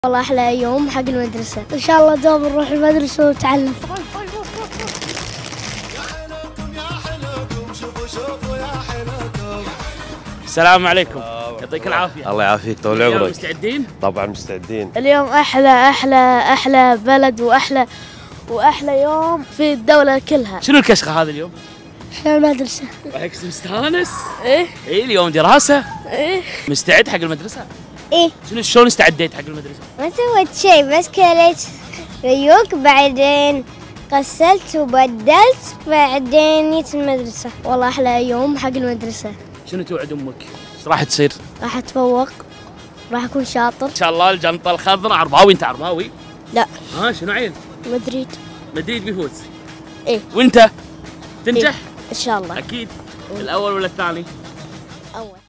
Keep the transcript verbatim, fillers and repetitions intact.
والله أحلى يوم حق المدرسة، إن شاء الله دوم نروح المدرسة ونتعلم. السلام عليكم، يعطيك العافية. الله يعافيك، طول عمرك. مستعدين؟ طبعا مستعدين. اليوم أحلى أحلى أحلى بلد وأحلى وأحلى يوم في الدولة كلها. شنو الكشخة هذا اليوم؟ في المدرسة. وعكس مستانس؟ إيه؟ إيه اليوم دراسة؟ إيه؟ مستعد حق المدرسة؟ إيه؟ شنو شلون استعديت حق المدرسة؟ ما سويت شيء، بس كليت ريوق، بعدين غسلت وبدلت، بعدين جيت المدرسة. والله أحلى يوم حق المدرسة. شنو توعد أمك؟ ايش راح تصير؟ راح أتفوق، راح أكون شاطر. إن شاء الله الجنطة الخضراء. عرباوي أنت عرباوي؟ لا. ها شنو عيل؟ مدريد. مدريد بيفوز؟ إيه؟ وأنت؟ تنجح؟ إن شاء الله. أكيد. الأول ولا الثاني؟ أول.